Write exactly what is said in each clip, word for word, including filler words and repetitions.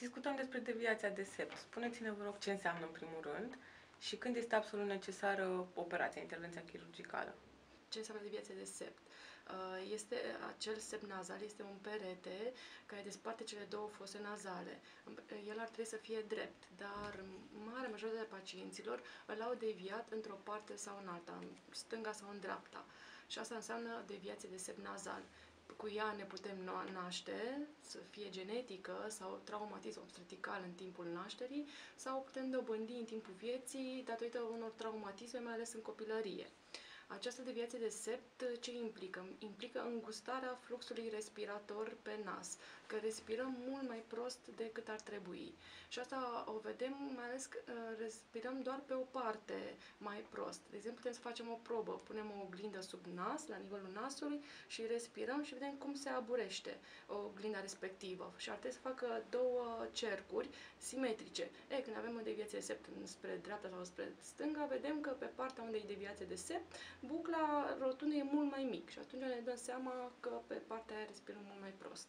Discutăm despre deviația de sept. Spuneți-ne, vă rog, ce înseamnă în primul rând și când este absolut necesară operația, intervenția chirurgicală. Ce înseamnă deviație de sept? Este acel sept nazal, este un perete care desparte cele două fose nazale. El ar trebui să fie drept, dar marea majoritate a pacienților îl au deviat într-o parte sau în alta, în stânga sau în dreapta. Și asta înseamnă deviație de sept nazal. Cu ea ne putem naște, să fie genetică sau traumatism obstetrical în timpul nașterii, sau putem dobândi în timpul vieții datorită unor traumatisme, mai ales în copilărie. Această deviație de sept ce implică? Implică îngustarea fluxului respirator pe nas, că respirăm mult mai prost decât ar trebui. Și asta o vedem, mai ales că respirăm doar pe o parte mai prost. De exemplu, putem să facem o probă, punem o oglindă sub nas, la nivelul nasului, și respirăm și vedem cum se aburește oglinda respectivă. Și ar trebui să facă două cercuri simetrice. E, când avem o deviație de sept spre dreapta sau spre stânga, vedem că pe partea unde e deviație de sept, bucla rotundă e mult mai mic și atunci ne dăm seama că pe partea aia respirăm mult mai prost.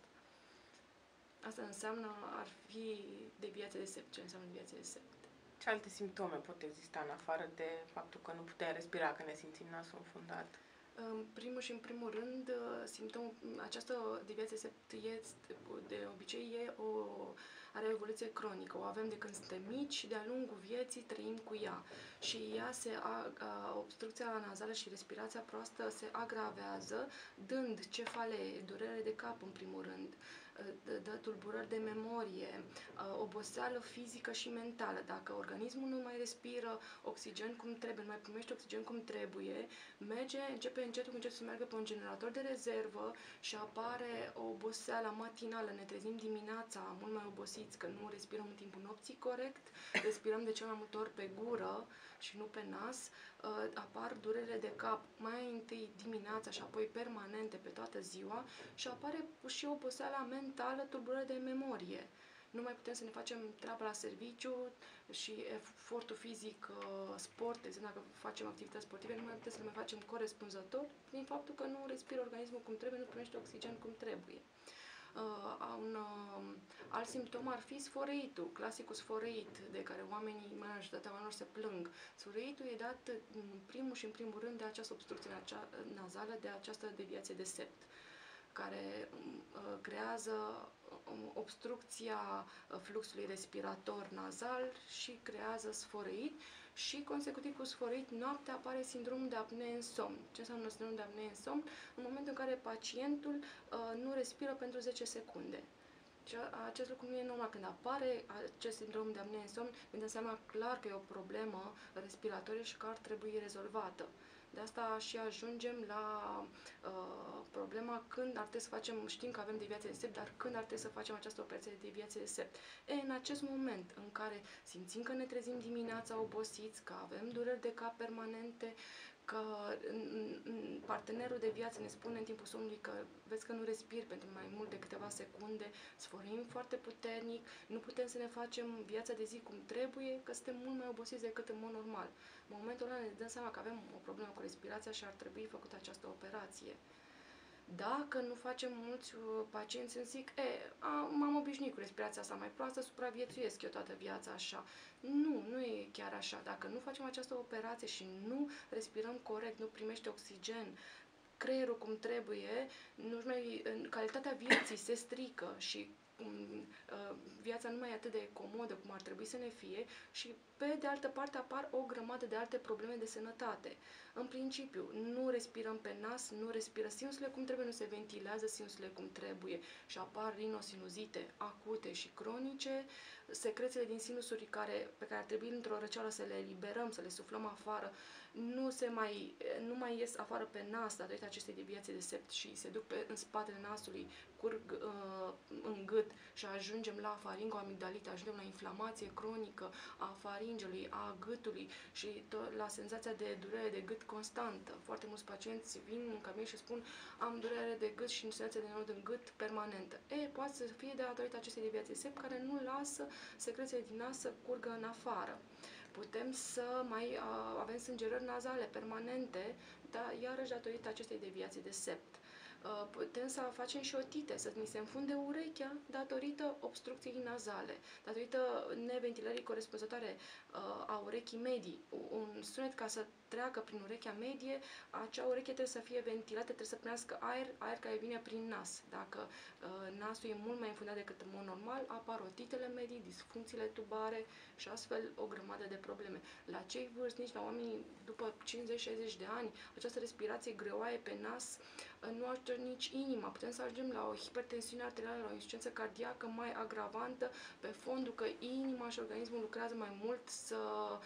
Asta înseamnă, ar fi deviație de sept. Ce înseamnă deviație de sept? Ce alte simptome pot exista în afară de faptul că nu putem respira, că ne simțim nasul înfundat? În primul și în primul rând, simptomul, această deviație de sept este, de obicei e o, are o evoluție cronică. O avem de când suntem mici și de-a lungul vieții trăim cu ea. Și ea se, a, a, obstrucția nazală și respirația proastă se agravează, dând cefalee, durere de cap în primul rând, dă tulburări de memorie, oboseală fizică și mentală. Dacă organismul nu mai respiră oxigen cum trebuie, nu mai primește oxigen cum trebuie, merge, începe încetul cu încetul să meargă pe un generator de rezervă și apare o oboseală matinală. Ne trezim dimineața mult mai obosiți, că nu respirăm în timpul nopții corect, respirăm de cel mai multe ori pe gură și nu pe nas, apar durere de cap mai întâi dimineața și apoi permanente pe toată ziua și apare și oboseala mentală, tulburări de memorie. Nu mai putem să ne facem treaba la serviciu și efortul fizic, sport, de exemplu, dacă facem activități sportive, nu mai putem să le mai facem corespunzător prin faptul că nu respiră organismul cum trebuie, nu primește oxigen cum trebuie. Uh, un uh, alt simptom ar fi sforeitul, clasicul sforeit, de care oamenii, majoritatea oamenilor se plâng. Sforeitul e dat în primul și în primul rând de această obstrucție nazală, de această deviație de sept, care uh, creează obstrucția fluxului respirator nazal și creează sforeit și, consecutiv cu sforeit, noaptea apare sindromul de apnee în somn. Ce înseamnă sindromul de apnee în somn? În momentul în care pacientul uh, nu respiră pentru zece secunde. Și acest lucru nu e normal. Când apare acest sindrom de apnee în somn, ne dăm seama clar că e o problemă respiratorie și că ar trebui rezolvată. De asta și ajungem la uh, problema când ar trebui să facem, știm că avem deviație de sept, dar când ar trebui să facem această operație de deviație de sept. E, în acest moment în care simțim că ne trezim dimineața obosiți, că avem dureri de cap permanente, că partenerul de viață ne spune în timpul somnului că vezi că nu respiri pentru mai mult de câteva secunde, sfărâim foarte puternic, nu putem să ne facem viața de zi cum trebuie, că suntem mult mai obosiți decât în mod normal. În momentul ăla ne dăm seama că avem o problemă cu respirația și ar trebui făcută această operație. Dacă nu facem, mulți pacienți îmi zic, e, m-am obișnuit cu respirația asta mai proastă, supraviețuiesc eu toată viața așa. Nu, nu e chiar așa. Dacă nu facem această operație și nu respirăm corect, nu primește oxigen, creierul cum trebuie, nu mai, calitatea vieții se strică și viața nu mai e atât de comodă cum ar trebui să ne fie și, pe de altă parte, apar o grămadă de alte probleme de sănătate. În principiu, nu respirăm pe nas, nu respiră sinusurile cum trebuie, nu se ventilează sinusurile cum trebuie și apar rinosinuzite acute și cronice, secrețiile din sinusuri care, pe care ar trebui într-o răceală să le eliberăm, să le suflăm afară, nu, se mai, nu mai ies afară pe nas datorită acestei deviații de sept și se duc pe, în spatele nasului, curg uh, în gât și ajungem la faringoamigdalită, ajungem la inflamație cronică a faringelui, a gâtului și la senzația de durere de gât constantă. Foarte mulți pacienți vin în cabinet și spun am durere de gât și senzație de nod în gât permanentă. E, poate să fie de datorită acestei deviații de sept care nu lasă secrețiile din nas să curgă în afară. Putem să mai uh, avem sângerări nazale permanente, dar iarăși datorită acestei deviații de sept. Uh, putem să facem și otite, să ni se înfunde urechea datorită obstrucției nazale, datorită neventilării corespunzătoare uh, a urechii medii. Un sunet, ca să treacă prin urechea medie, acea ureche trebuie să fie ventilată, trebuie să primească aer, aer care vine prin nas. Dacă uh, nasul e mult mai înfundat decât în mod normal, apar otitele medii, disfuncțiile tubare și astfel o grămadă de probleme. La cei vârstnici, la oamenii după cincizeci șaizeci de ani, această respirație greoaie pe nas uh, nu ajută nici inima. Putem să ajungem la o hipertensiune arterială, la o insuficiență cardiacă mai agravantă, pe fondul că inima și organismul lucrează mai mult să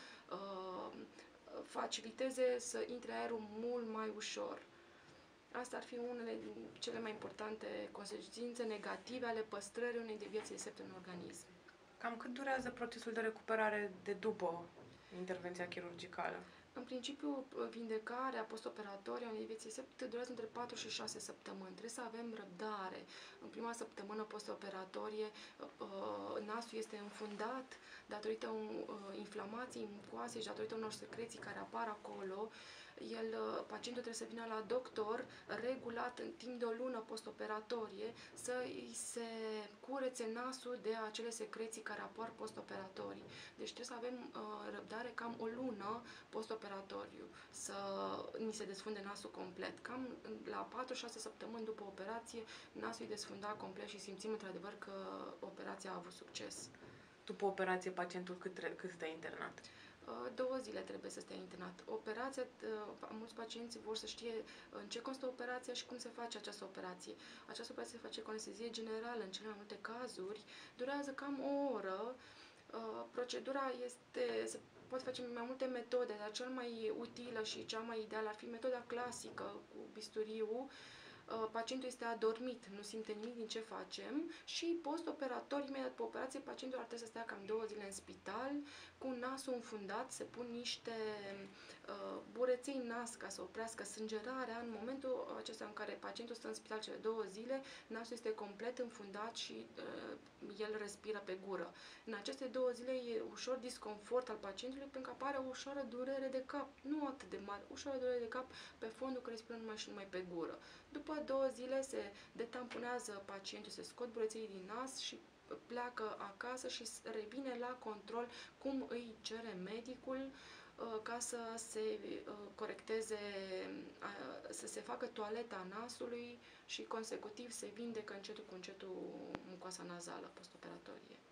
uh, faciliteze să intre aerul mult mai ușor. Asta ar fi unele din cele mai importante consecințe negative ale păstrării unei deviații de sept în organism. Cam cât durează procesul de recuperare de după intervenția chirurgicală? În principiu, vindecarea postoperatorie a unei deviații de sept durează între patru și șase săptămâni. Trebuie să avem răbdare. În prima săptămână postoperatorie, nasul este înfundat datorită inflamației mucoase și datorită unor secreții care apar acolo. El, pacientul trebuie să vină la doctor regulat în timp de o lună postoperatorie să îi se curețe nasul de acele secreții care apar postoperatorii. Deci trebuie să avem uh, răbdare cam o lună postoperatoriu să ni se desfunde nasul complet. Cam la patru șase săptămâni după operație, nasul e desfundat complet și simțim într-adevăr că operația a avut succes. După operație, pacientul cât, cât stă internat? Două zile trebuie să stea internat. Operația, mulți pacienți vor să știe în ce constă operația și cum se face această operație. Această operație se face cu anestezie generală, în cele mai multe cazuri, durează cam o oră. Procedura este, se poate face mai multe metode, dar cel mai utilă și cea mai ideală ar fi metoda clasică cu bisturiu. Pacientul este adormit, nu simte nimic din ce facem și post-operator, imediat pe operație, pacientul ar trebui să stea cam două zile în spital cu nasul înfundat, se pun niște uh, bureței în nas ca să oprească sângerarea. În momentul acesta în care pacientul stă în spital cele două zile, nasul este complet înfundat și uh, el respiră pe gură. În aceste două zile e ușor disconfort al pacientului pentru că apare o ușoară durere de cap, nu atât de mare, ușoară durere de cap pe fondul că respiră numai și numai pe gură. După două zile se detamponează pacientul, se scot bureței din nas și pleacă acasă și revine la control cum îi cere medicul ca să se corecteze, să se facă toaleta nasului și consecutiv se vindecă încetul cu încetul mucoasa nazală postoperatorie.